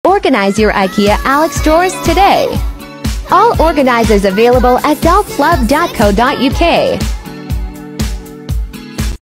Organize your Ikea Alex Drawers today. All organizers available at delclub.co.uk.